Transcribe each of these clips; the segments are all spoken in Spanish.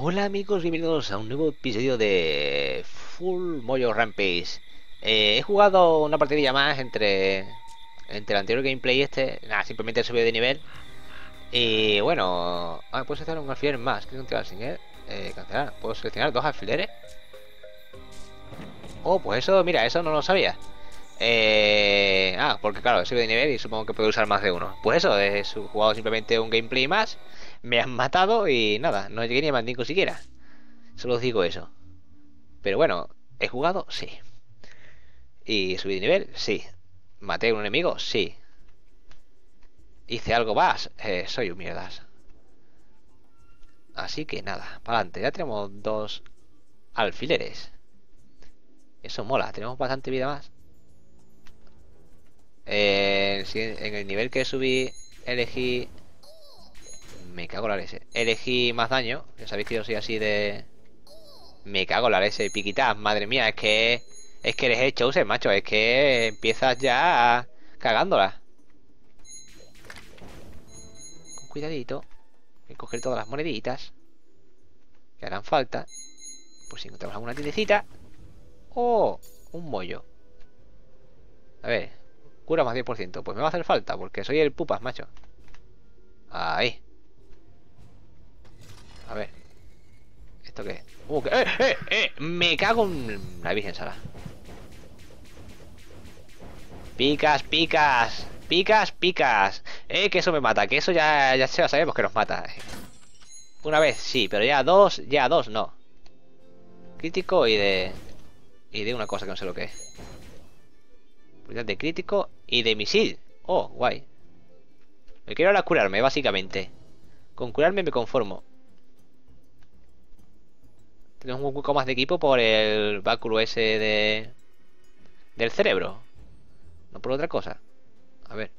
Hola amigos, bienvenidos a un nuevo episodio de Full Mojo Rampage. He jugado una partidilla más entre el anterior gameplay y este. Nada, simplemente he subido de nivel. Y bueno, puedo seleccionar un alfiler más. ¿Qué continuar sin él? Cancelar. ¿Puedo seleccionar dos alfileres? Oh, pues eso, mira, eso no lo sabía. Porque claro, he subido de nivel y supongo que puedo usar más de uno. Pues eso, jugado simplemente un gameplay más. Me han matado y nada, no llegué ni a Mandingo siquiera. Solo os digo eso. Pero bueno, ¿he jugado? Sí. ¿Y subí de nivel? Sí. ¿Maté a un enemigo? Sí. ¿Hice algo más? Soy un mierdas. Así que nada, para adelante. Ya tenemos dos alfileres. Eso mola, tenemos bastante vida más. En el nivel que subí, elegí... Me cago en la leche. Elegí más daño. Ya sabéis que yo soy así de... Me cago en la leche. Piquitas, madre mía, es que... Es que eres el chosen, macho. Es que empiezas ya cagándola. Con cuidadito. Hay que coger todas las moneditas que harán falta. Pues si encontramos alguna tiendecita. ¡Oh! Un mollo. A ver. Cura más 10%. Pues me va a hacer falta porque soy el pupas, macho. Ahí. A ver. ¿Esto qué? Me cago en la Virgen Sala. Picas, picas. Picas, picas. Que eso me mata. Que eso ya sabemos que nos mata. Una vez sí, pero ya dos no. Crítico y de una cosa que no sé lo que es. De crítico y de misil. Oh, guay. Me quiero ahora curarme, básicamente. Con curarme me conformo. Tenemos un poco más de equipo por el báculo ese del cerebro. No por otra cosa. A ver.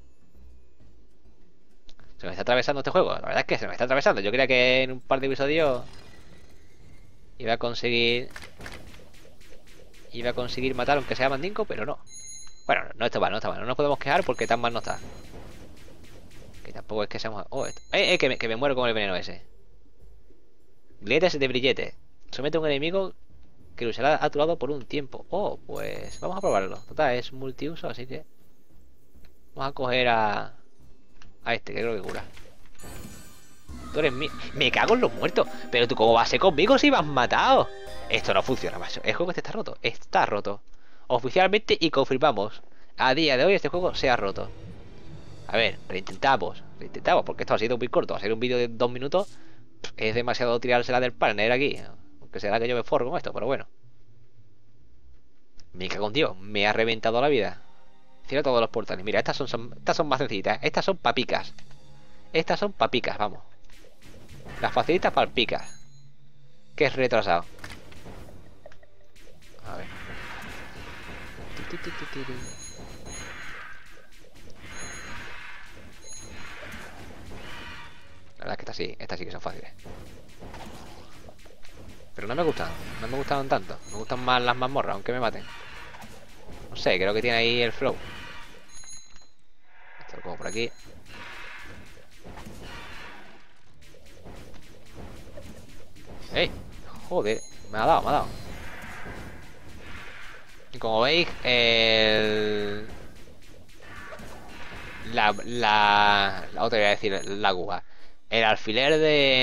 Se me está atravesando este juego. La verdad es que se me está atravesando. Yo creía que en un par de episodios iba a conseguir... Iba a conseguir matar aunque sea Mandingo, pero no. Bueno, no está mal, no está mal. No nos podemos quejar porque tan mal no está. Que tampoco es que seamos... Oh, que me muero con el veneno ese. Grilletes de brillete. Somete a un enemigo que luchará a tu lado por un tiempo. Oh, pues vamos a probarlo. Total, es multiuso, así que vamos a coger a este, que creo que cura. Tú eres mío. Me cago en los muertos. Pero tú, ¿cómo vas a ser conmigo si me has matado? Esto no funciona, macho. El juego este está roto. Está roto. Oficialmente y confirmamos. A día de hoy este juego se ha roto. A ver, reintentamos. Reintentamos, porque esto ha sido muy corto. Ha sido un vídeo de 2 minutos. Es demasiado tirársela del partner aquí. Aunque será que yo me forro con esto, pero bueno. Me cago en Dios. Me ha reventado la vida. Cierra todos los portales. Mira, estas son más sencillitas. Estas son papicas. Estas son papicas, vamos. Las facilitas palpicas. Que es retrasado. A ver. La verdad es que estas sí que son fáciles. Pero no me gustan. No me gustaron tanto. Me gustan más las mazmorras, aunque me maten. No sé, creo que tiene ahí el flow. Esto lo cojo por aquí. ¡Ey! Joder, me ha dado, me ha dado. Y como veis, la otra voy a decir, la aguja. El alfiler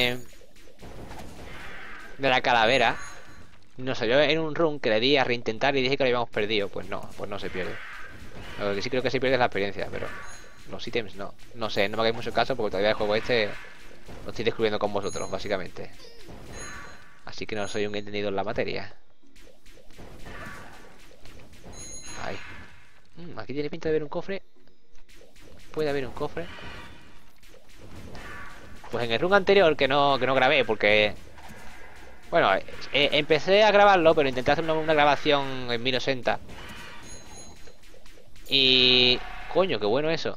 de la calavera nos salió en un run que le di a reintentar y dije que lo habíamos perdido. Pues no se pierde. Lo que sí creo que se pierde es la experiencia, pero los ítems no. No sé, no me hagáis mucho caso porque todavía el juego este lo estoy descubriendo con vosotros, básicamente. Así que no soy un entendido en la materia. Ahí. Aquí tiene pinta de haber un cofre. Puede haber un cofre. Pues en el run anterior que no grabé porque... Bueno, empecé a grabarlo, pero intenté hacer una grabación en 1080. Y... Coño, qué bueno eso.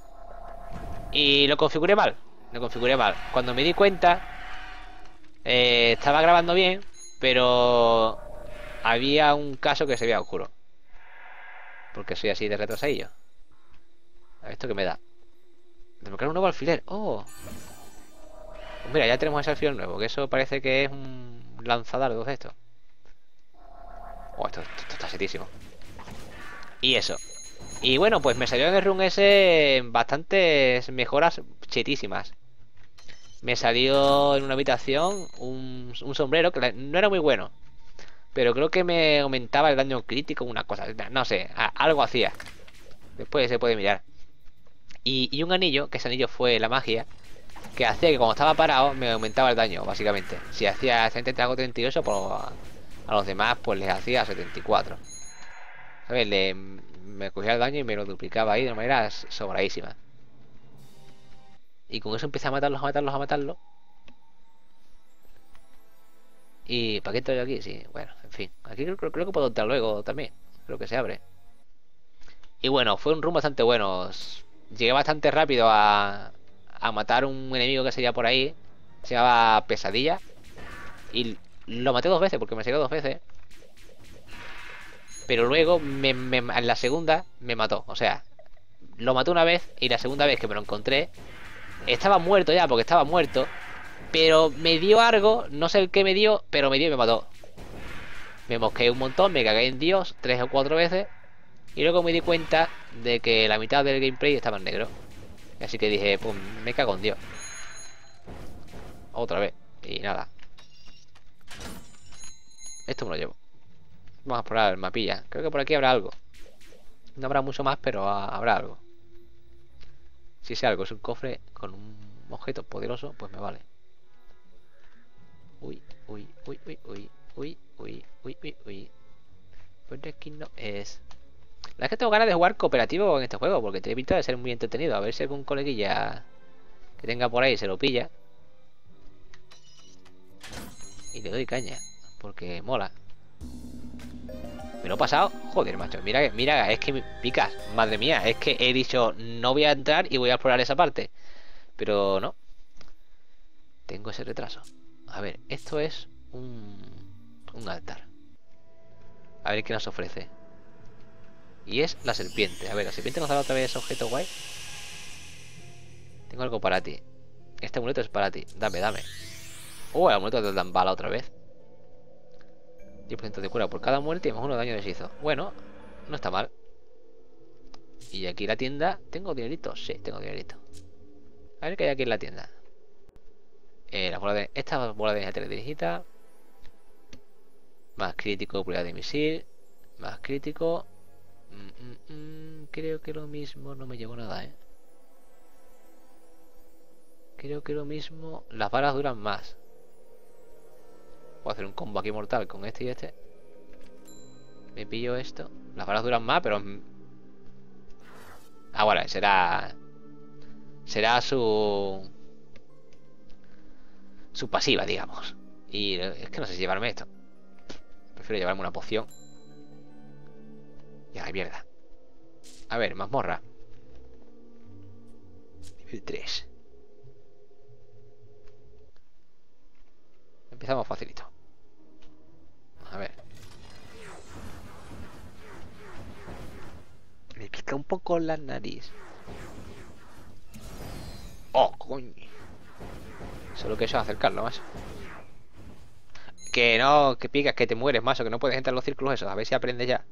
Y lo configuré mal. Lo configuré mal. Cuando me di cuenta, estaba grabando bien, pero había un caso que se veía oscuro. Porque soy así de retrasadillo. A ver, ¿esto qué me da? Desbloquear un nuevo alfiler. Oh. Mira, ya tenemos ese alfiler nuevo, que eso parece que es un lanzadardos de esto. Oh, esto está setísimo. Y eso. Y bueno, pues me salió en el run ese bastantes mejoras chetísimas. Me salió en una habitación un sombrero que no era muy bueno, pero creo que me aumentaba el daño crítico, una cosa, no sé, algo hacía. Después se puede mirar. Y un anillo, que ese anillo fue la magia, que hacía que cuando estaba parado me aumentaba el daño, básicamente. Si hacía 70 o 38, pues a los demás pues les hacía 74. ¿Sabes? Me cogía el daño y me lo duplicaba ahí de una manera sobradísima. Y con eso empecé a matarlos, a matarlos, a matarlos. ¿Y para qué estoy aquí? Sí, bueno, en fin. Aquí creo que puedo entrar luego también. Creo que se abre. Y bueno, fue un run bastante bueno. Llegué bastante rápido a matar un enemigo que sería por ahí. Se llamaba Pesadilla. Y lo maté 2 veces porque me salió 2 veces. Pero luego en la segunda me mató. O sea, lo maté una vez y la segunda vez que me lo encontré estaba muerto ya porque estaba muerto. Pero me dio algo, no sé el qué me dio, pero me dio y me mató. Me mosqueé un montón, me cagué en Dios 3 o 4 veces. Y luego me di cuenta de que la mitad del gameplay estaba en negro. Así que dije, pues me cago en Dios. Otra vez. Y nada. Esto me lo llevo. Vamos a explorar el mapilla. Creo que por aquí habrá algo. No habrá mucho más, pero habrá algo. Si sé algo, es un cofre con un objeto poderoso, pues me vale. Uy, uy, uy, uy, uy, uy, uy, uy, uy, uy. Pues aquí no es. La verdad es que tengo ganas de jugar cooperativo en este juego, porque tiene pinta de ser muy entretenido. A ver si algún coleguilla que tenga por ahí se lo pilla. Y le doy caña, porque mola. Me lo he pasado. Joder, macho. Mira, es que me picas. Madre mía, es que he dicho no voy a entrar y voy a explorar esa parte. Pero no. Tengo ese retraso. A ver, esto es un altar. A ver qué nos ofrece. Y es la serpiente. A ver, la serpiente nos da otra vez objeto guay. Tengo algo para ti. Este amuleto es para ti. Dame. Oh, el amuleto te dan bala otra vez. 10% de cura por cada muerte y más 1 de daño de hechizo. Bueno, no está mal. Y aquí la tienda. ¿Tengo dinerito? Sí, tengo dinerito. A ver qué hay aquí en la tienda. Esta bola de energía teledirigida. Más crítico, pulida de misil. Más crítico. Creo que lo mismo no me llevo nada, Creo que lo mismo. Las balas duran más. Puedo hacer un combo aquí mortal con este y este. Me pillo esto. Las balas duran más, pero... Ah, bueno, será su pasiva, digamos. Y es que no sé si llevarme esto. Prefiero llevarme una poción. Y a la mierda. A ver, mazmorra. Nivel 3. Empezamos facilito. A ver. Me pica un poco la nariz. Oh, coño. Solo que eso es acercarlo, más. Que no, que picas, que te mueres, más. O que no puedes entrar en los círculos esos. A ver si aprendes ya.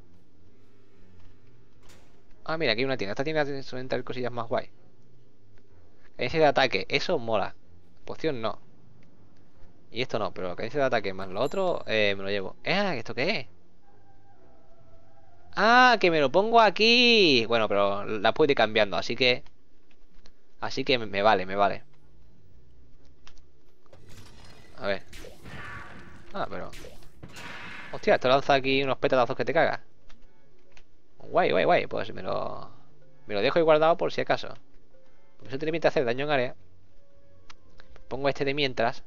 Ah, mira, aquí hay una tienda. Esta tienda suelen entrar cosillas más guay. Cadencia de ataque, eso mola. Poción no. Y esto no, pero cadencia de ataque más lo otro, me lo llevo. ¿Esto qué es? Ah, que me lo pongo aquí. Bueno, pero la puedo ir cambiando, así que... Así que me vale, me vale. A ver. Ah, pero... Hostia, esto lanza aquí unos petadazos que te cagas. Guay, guay, guay. Pues me lo dejo ahí guardado por si acaso. Porque eso tiene pinta de hacer daño en área. Pongo este de mientras.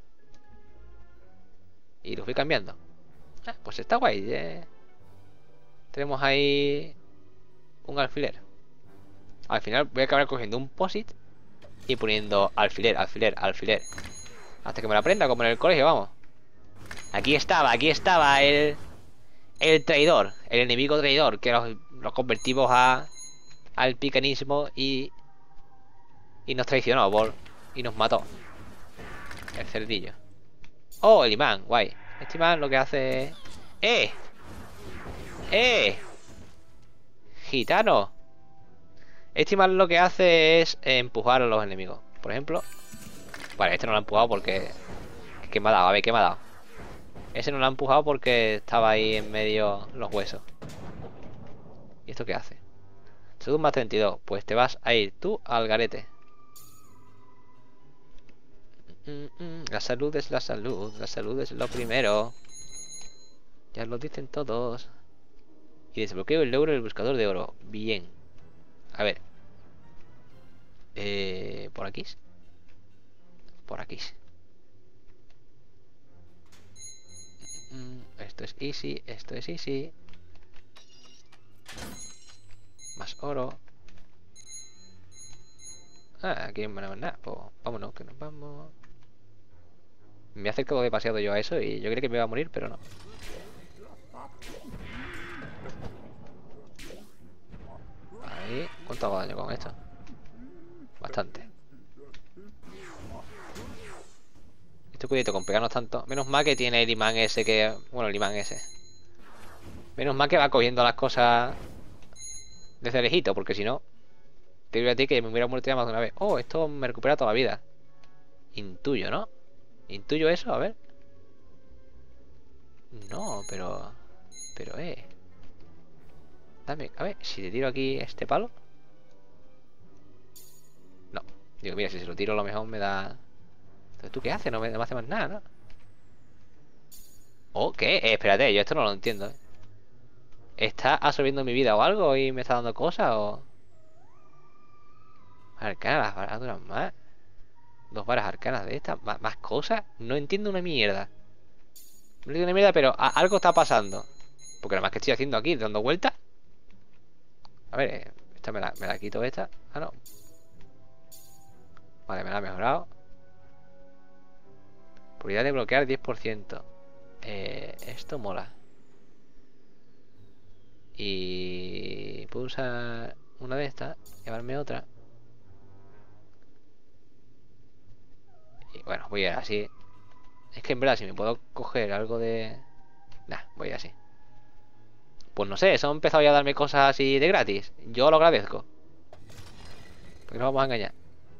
Y lo fui cambiando. Pues está guay, Tenemos ahí un alfiler. Al final voy a acabar cogiendo un POSIT y poniendo alfiler, alfiler, alfiler. Hasta que me lo aprenda, como en el colegio, vamos. Aquí estaba el traidor, el enemigo traidor, que los convertimos al picanismo y nos traicionó y nos mató. El cerdillo. Oh, el imán, guay. Este imán lo que hace es... ¡Eh! ¡Eh! ¡Gitano! Este imán lo que hace es empujar a los enemigos. Por ejemplo... Vale, este no lo ha empujado porque... ¿Qué me ha dado? A ver, ¿qué me ha dado? Ese no lo ha empujado porque estaba ahí en medio los huesos. ¿Y esto qué hace? Salud más 32. Pues te vas a ir tú al garete. La salud es la salud. La salud es lo primero. Ya lo dicen todos. Y desbloqueo el logro del buscador de oro. Bien. A ver. ¿Por aquí? Por aquí. Esto es easy. Esto es easy. Más oro. Ah, aquí no hay nada. Pues vámonos, que nos vamos. Me he acercado demasiado yo a eso y yo creía que me iba a morir, pero no. Ahí. ¿Cuánto hago daño con esto? Bastante. Esto cuidado con pegarnos tanto. Menos mal que tiene el imán ese que... Bueno, el imán ese. Menos mal que va cogiendo las cosas desde lejito, porque si no... Te digo a ti que me hubiera muerto ya más de una vez. Oh, esto me recupera toda la vida. Intuyo, ¿no? Intuyo eso, a ver. No, pero... Dame, a ver, si te tiro aquí este palo. No. Digo, mira, si se lo tiro a lo mejor me da... Entonces, ¿tú qué haces? No me hace más nada, ¿no? ¿Oh, qué? Espérate, yo esto no lo entiendo, ¿eh? ¿Está absorbiendo mi vida o algo y me está dando cosas o...? Arcanas, las varas duran más. 2 varas arcanas de estas. ¿Más cosas? No entiendo una mierda. No entiendo una mierda, pero algo está pasando. Porque nada más que estoy haciendo aquí, dando vueltas. A ver, esta me la quito esta. Ah, no. Vale, me la ha mejorado. Probabilidad de bloquear 10%. Esto mola. Y... puedo usar una de estas. Llevarme otra. Y bueno, voy a ir así. Es que en verdad si me puedo coger algo de... Nah, voy así. Pues no sé, eso ha empezado ya a darme cosas así de gratis. Yo lo agradezco. Porque no vamos a engañar.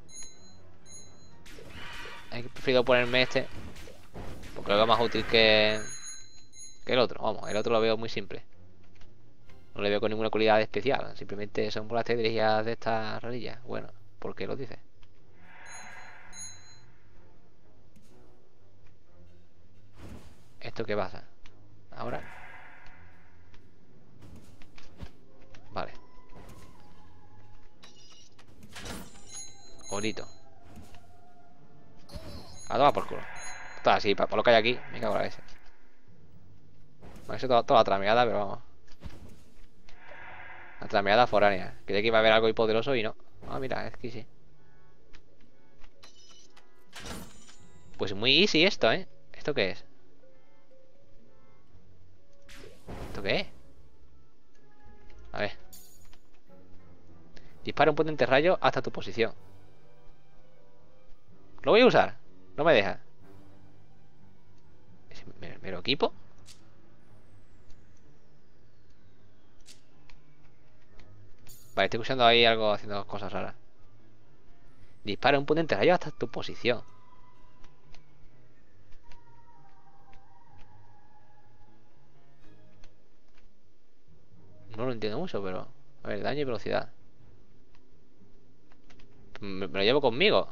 He preferido ponerme este. Porque lo veo más útil que el otro. Vamos, el otro lo veo muy simple. No le veo con ninguna cualidad especial. Simplemente son por las estrategias de estas rarillas. Bueno, ¿por qué lo dices? ¿Esto qué pasa? Ahora. Vale. Bonito. A tomar por culo. Está así, para lo que hay aquí. Me cago en la S. Bueno, eso toda la trameada, pero vamos. La trameada foránea. Creía que iba a haber algo muy poderoso y no. Ah, mira, es que sí. Pues muy easy esto, ¿eh? ¿Esto qué es? ¿Esto qué es? A ver. Dispara un potente rayo hasta tu posición. Lo voy a usar. No me deja. ¿Me lo equipo? Vale, estoy usando ahí algo haciendo cosas raras. Dispara un potente rayo hasta tu posición. No lo entiendo mucho, pero... A ver, daño y velocidad. Me lo llevo conmigo.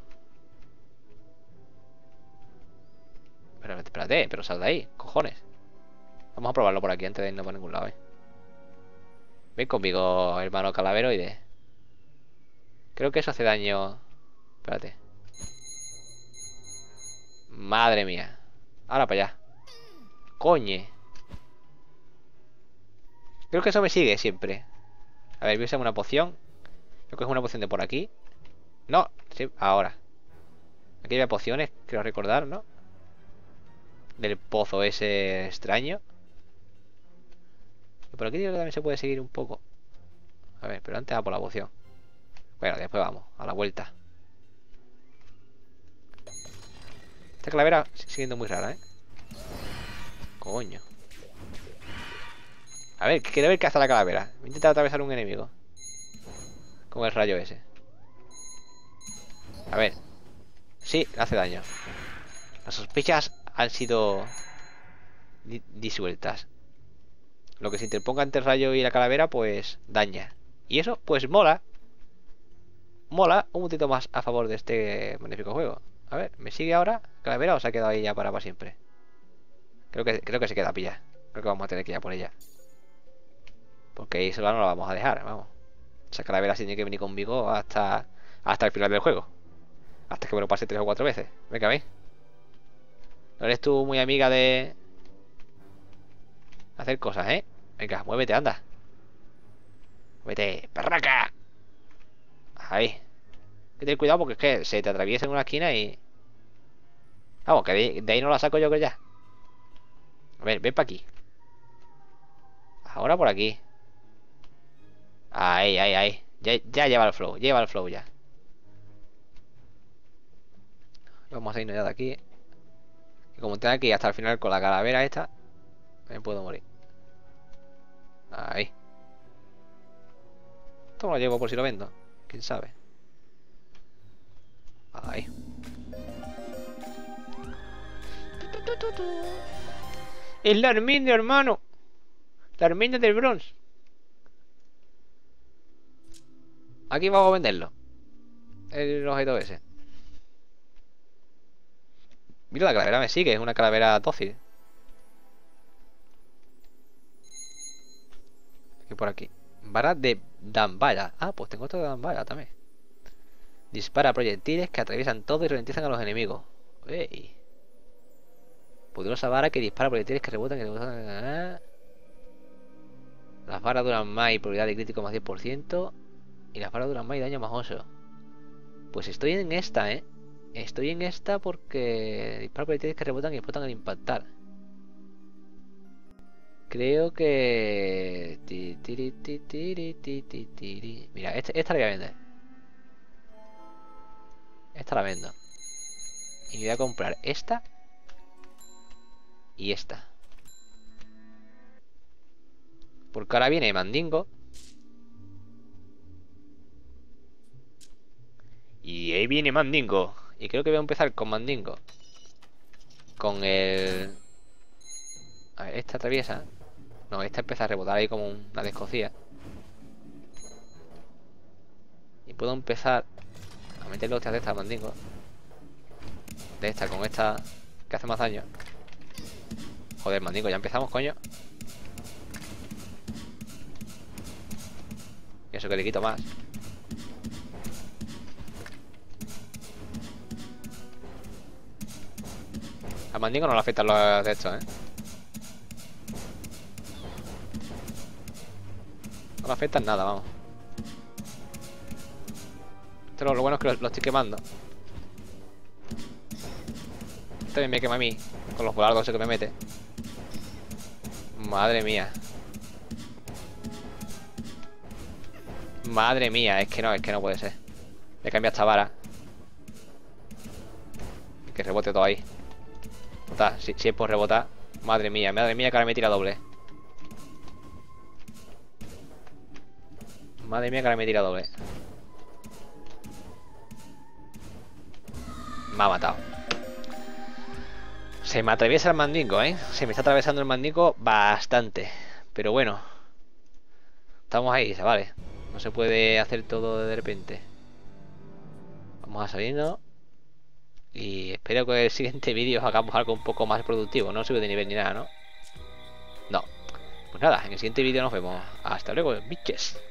Espérate, pero sal de ahí, cojones. Vamos a probarlo por aquí antes de irnos por ningún lado, Ven conmigo, hermano calaveroide. Creo que eso hace daño. Espérate. Madre mía. Ahora para allá. Coñe. Creo que eso me sigue siempre. A ver, voy a usar una poción. Creo que es una poción de por aquí. No, sí, ahora. Aquí había pociones, creo recordar, ¿no? Del pozo ese extraño. Y por aquí digo que también se puede seguir un poco. A ver, pero antes va por la poción. Bueno, después vamos, a la vuelta. Esta calavera sigue siendo muy rara, ¿eh? Coño. A ver, quiero ver qué hace la calavera. Voy a intentar atravesar un enemigo con el rayo ese. A ver. Sí, hace daño. Las sospechas han sido disueltas. Lo que se interponga entre el rayo y la calavera, pues daña. Y eso, pues mola. Mola un poquito más a favor de este magnífico juego. A ver, ¿me sigue ahora calavera o se ha quedado ahí ya para siempre? Creo que se queda pilla. Creo que vamos a tener que ir a por ella. Porque ahí sola no la vamos a dejar, vamos. Esa calavera tiene que venir conmigo hasta el final del juego. Hasta que me lo pase 3 o 4 veces. Venga, ven. No eres tú muy amiga de hacer cosas, ¿eh? Venga, muévete, anda. Muévete, perraca. Ahí. Hay que tener cuidado porque es que se te atraviesa en una esquina y... Vamos, que de ahí no la saco yo que ya. A ver, ven para aquí. Ahora por aquí. Ahí, ahí, ahí. Ya lleva el flow ya. Vamos a irnos ya de aquí. Que como tenga que ir hasta el final con la calavera esta, me puedo morir. Ahí. Esto me lo llevo por si lo vendo. Quién sabe. Ahí. Es la Arminia, hermano. La Arminia del Bronze. Aquí vamos a venderlo. El objeto ese. Mira, la calavera me sigue. Es una calavera dócil. Aquí por aquí. Vara de Damballa. Ah, pues tengo otra de Damballa también. Dispara proyectiles que atraviesan todo y ralentizan a los enemigos. ¡Ey! Poderosa vara que dispara proyectiles que rebotan. Las varas duran más y probabilidad de crítico más 10%. Y las varas duran más y daño más 8. Pues estoy en esta, ¿eh? Estoy en esta porque dispara proyectiles que rebotan y explotan al impactar. Creo que... Mira, esta la voy a vender. Esta la vendo. Y voy a comprar esta. Y esta. Porque ahora viene Mandingo. Y ahí viene Mandingo. Y creo que voy a empezar con Mandingo. Con el... A ver, esta atraviesa. No, esta empieza a rebotar ahí como una descosida. Y puedo empezar a meterle hostias de esta Mandingo. De esta, con esta que hace más daño. Joder, Mandingo, ya empezamos, coño. Y eso que le quito más. A Mandingo no le afectan los de estos, No le afectan nada, vamos. Esto lo bueno es que lo estoy quemando. Este también me quema a mí. Con los volardos que me mete. Madre mía. Madre mía, es que no puede ser. Le cambia esta vara. Y que rebote todo ahí. Total, si es por rebotar. Madre mía, que ahora me tira doble. Madre mía, que ahora me tira doble. Me ha matado. Se me atraviesa el Mandingo, Se me está atravesando el Mandingo bastante. Pero bueno. Estamos ahí, chavales. No se puede hacer todo de repente. Vamos a salirnos. Y espero que en el siguiente vídeo hagamos algo un poco más productivo. No sube de nivel ni nada, ¿no? No. Pues nada, en el siguiente vídeo nos vemos. Hasta luego, bitches.